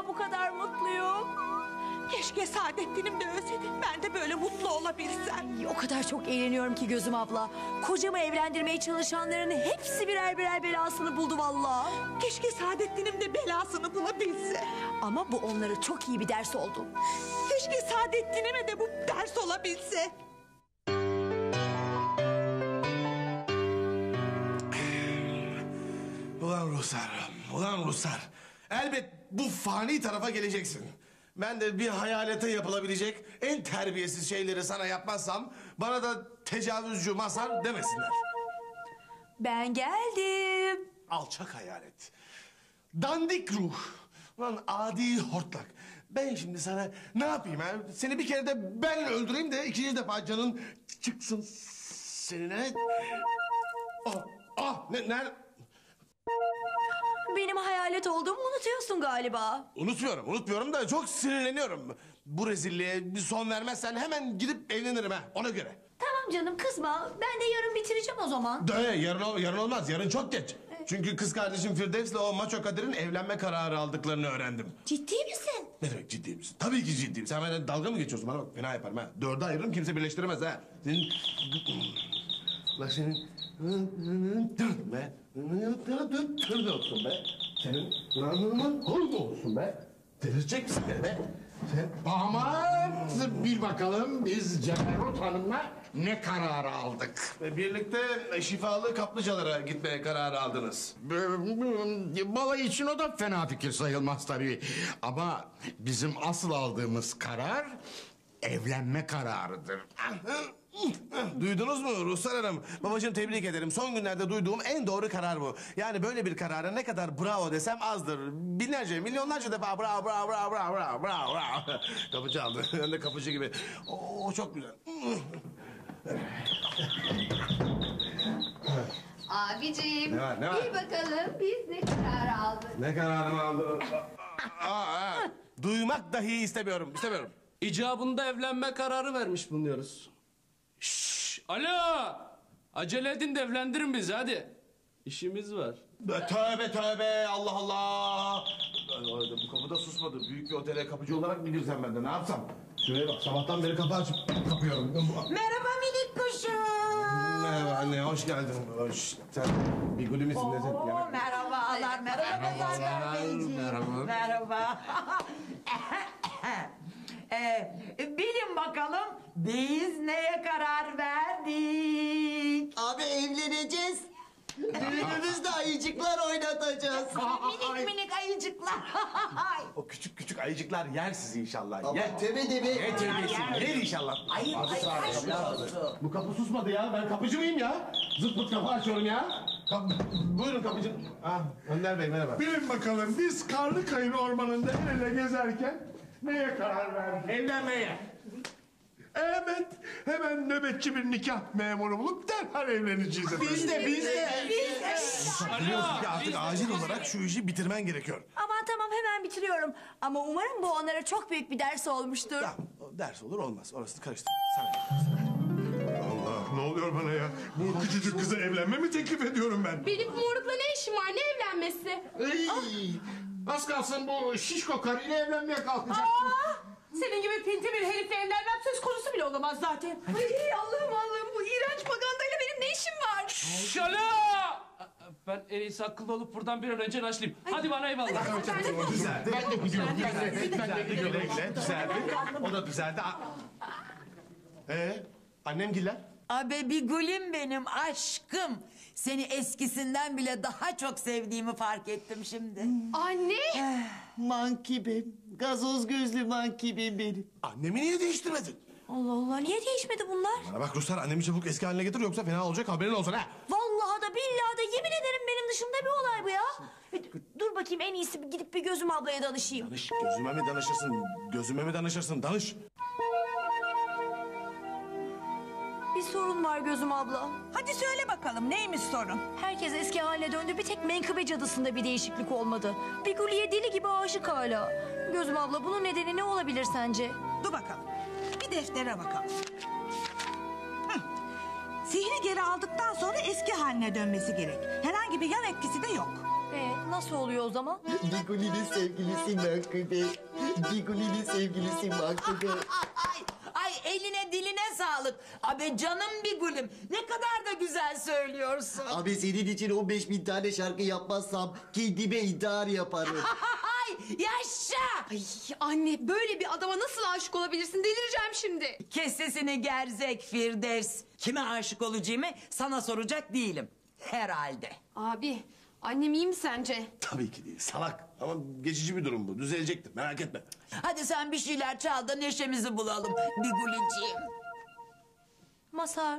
defa bu kadar mutluyum. Keşke Saadettin'im de ölseydi. Ben de böyle mutlu olabilsem. O kadar çok eğleniyorum ki Gözüm abla. Kocamı evlendirmeye çalışanların hepsi birer birer belasını buldu vallahi. Keşke Saadettin'im de belasını bulabilse. Ama bu onlara çok iyi bir ders oldu. Keşke Saadettin'ime de bu ders olabilse. Ulan Ruhsar, ulan Ruhsar. Elbet bu fani tarafa geleceksin. Ben de bir hayalete yapılabilecek en terbiyesiz şeyleri sana yapmazsam... ...bana da tecavüzcü Mazhar demesinler. Ben geldim. Alçak hayalet. Dandik ruh. Ulan adi hortlak. Ben şimdi sana ne yapayım ha? Seni bir kere de ben öldüreyim de ikinci defa canın çıksın seninle. Ne? Benim hayalet olduğumu unutuyorsun galiba. Unutmuyorum da çok sinirleniyorum. Bu rezilliğe bir son vermezsen hemen gidip evlenirim ha, ona göre. Tamam canım kızma. Ben de yarın bitireceğim o zaman. Yarın olmaz, yarın çok geç. Çünkü kız kardeşim Firdevs'le o maço Kadir'in evlenme kararı aldıklarını öğrendim. Ciddi misin? Ne demek ciddi misin? Tabii ki ciddiyim. Sen benden dalga mı geçiyorsun? Bana bak fena yaparım ha. Dörde ayırırım kimse birleştiremez ha. Senin... La senin... be. Tır olsun be. Senin namının hırdı olsun be. Delirecek misin beni be? Damat, bir bakalım biz Ceberut Hanım'la ne kararı aldık? Birlikte şifalı kaplıcalara gitmeye kararı aldınız. Balayı için o da fena fikir sayılmaz tabii. Ama bizim asıl aldığımız karar evlenme kararıdır. Duydunuz mu Ruhsar Hanım? Babacığım tebrik ederim. Son günlerde duyduğum en doğru karar bu. Yani böyle bir karara ne kadar bravo desem azdır. Binlerce, milyonlarca defa bravo. Kapı çaldı. Ben de kapıcı gibi. Oo çok güzel. Abicim, Ne var? bir bakalım biz ne karar aldık? Ne kararımı aldın? Duymak dahi istemiyorum. İcabında evlenme kararı vermiş bulunuyoruz. Şşş, alo! Acele edin de evlendirin bizi hadi. İşimiz var. Tövbe Allah Allah. Bu kapıda susmadı. Büyük bir otele kapıcı olarak mı girsem ben de ne yapsam? Şuraya bak sabahtan beri kapı açıp kapıyorum. Merhaba minik kuşum. Merhaba anne hoş geldin. Sen bir gülü müsün ne sen? Merhabalar. Merhaba. Bilin bakalım biz neye karar verdik? Abi evleneceğiz. Düğünümüzde ayıcıklar oynatacağız. Minik ayıcıklar. O küçük ayıcıklar yer sizi inşallah. Ama Yer. tebe de bir... Yer terbiyesi. Yer inşallah. Ay. Bu kapı susmadı ya. Ben kapıcı mıyım ya? Zıt pıt kapı açıyorum ya. Buyurun kapıcı. Önder Bey merhaba. Bilin bakalım biz Karlıkayın ormanında el ele gezerken neye karar verdik? Evlenmeye. Evet, hemen nöbetçi bir nikah memuru bulup derhal evleneceğiz efendim. Biz de. Biliyorsun ki artık biz de. acil olarak şu işi bitirmen gerekiyor. Aman tamam hemen bitiriyorum. Ama umarım bu onlara çok büyük bir ders olmuştur. Ya o ders olur olmaz. Orasını karıştır. Sana. Allah, ne oluyor bana ya? Bu küçücük kıza evlenme mi teklif ediyorum ben? Benim morukla ne işim var, ne evlenmesi? Az kalsın bu şişko karıyla evlenmeye kalkacaktım. Senin gibi pinti bir herifle evlenmem söz konusu bile olamaz zaten. Ay Allah'ım bu iğrenç magandayla benim ne işim var? Şala! Ben en iyisi akıllı olup buradan bir an önce naşlayayım. Hadi bana eyvallah. Düzeldi. Ben de gidiyorum. Güle düzeldi. O da düzeldi. Annem giller. Abi bir gülüm benim aşkım. Seni eskisinden bile daha çok sevdiğimi fark ettim şimdi. Anne! Mankibim, gazoz gözlü mankibim benim. Annemi niye değiştirmedin? Allah Allah niye değişmedi bunlar? Bana bak Ruslar annemi çabuk eski haline getir yoksa fena olacak haberin olsun ha. Vallahi da billahi da yemin ederim benim dışımda bir olay bu ya. Dur bakayım en iyisi gidip bir Gözüm ablaya danışayım. Danış gözüme mi danışırsın gözüme mi danışırsın danış. Bir sorun var Gözüm abla. Hadi söyle bakalım neymiş sorun? Herkes eski haline döndü. Bir tek Menkıbe cadısında bir değişiklik olmadı. Biguli'ye deli gibi aşık hala. Gözüm abla bunun nedeni ne olabilir sence? Dur bakalım. Bir deftere bakalım. Sihri geri aldıktan sonra eski haline dönmesi gerek. Herhangi bir yan etkisi de yok. Nasıl oluyor o zaman? Biguli'nin sevgilisi Menkıbe. Biguli'nin sevgilisi Menkıbe. Ay eline diline sağlık. Abi canım bir gülüm. Ne kadar da güzel söylüyorsun. Abi senin için 15.000 tane şarkı yapmazsam kendime intihar yaparım. Ay yaşa. Ay anne böyle bir adama nasıl aşık olabilirsin? Delireceğim şimdi. Kes sesini gerzek Firdevs. Kime aşık olacağımı sana soracak değilim. Herhalde. Abi annem iyi mi sence? Tabii ki değil salak. Ama geçici bir durum bu. Düzelecektir merak etme. Hadi sen bir şeyler çal da neşemizi bulalım Biguliciğim. Mazhar.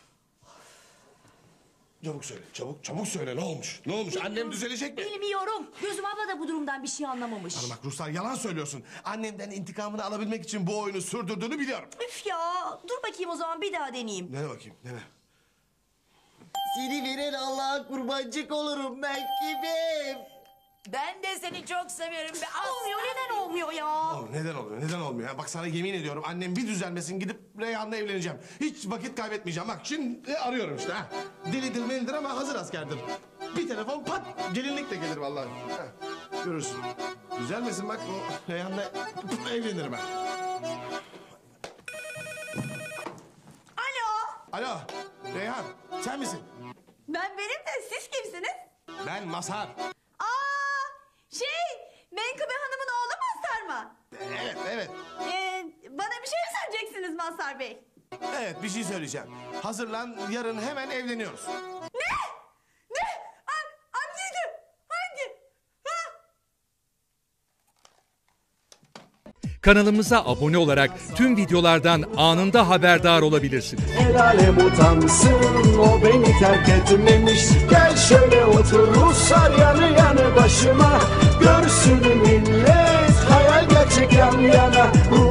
Çabuk söyle çabuk söyle ne olmuş? Ne olmuş annem düzelecek mi? Bilmiyorum. Gözüm abla da bu durumdan bir şey anlamamış. Bana bak Ruslar yalan söylüyorsun. Annemden intikamını alabilmek için bu oyunu sürdürdüğünü biliyorum. Üf ya. Dur bakayım o zaman bir daha deneyeyim. Dene bakayım dene. Seni veren Allah'a kurbancık olurum Menkıbe'm. Ben de seni çok severim be Olmuyor neden olmuyor ya? Oğlum, neden olmuyor? Ya? Bak sana yemin ediyorum annem bir düzelmesin gidip Reyhan'la evleneceğim. Hiç vakit kaybetmeyeceğim. Bak şimdi arıyorum işte ha. Delidir melidir ama hazır askerdir. Bir telefon pat gelinlik de gelir vallahi. Ha, görürsün. Düzelmesin bak o Reyhan'la evlenirim ben. Alo Reyhan sen misin? Ben benim de siz kimsiniz? Ben Mazhar. Menkıbe Hanım'ın oğlu Mazhar mı? Evet. Bana bir şey mi söyleyeceksiniz Mazhar Bey? Evet bir şey söyleyeceğim. Hazırlan yarın hemen evleniyoruz. Ne? Anneciğim hangi? Kanalımıza abone olarak tüm videolardan anında haberdar olabilirsiniz. El alem utansın o beni terk etmemiş. Gel şöyle otur Ruslar yanı yanı başıma. Görsün millet hayal gerçek yan yana.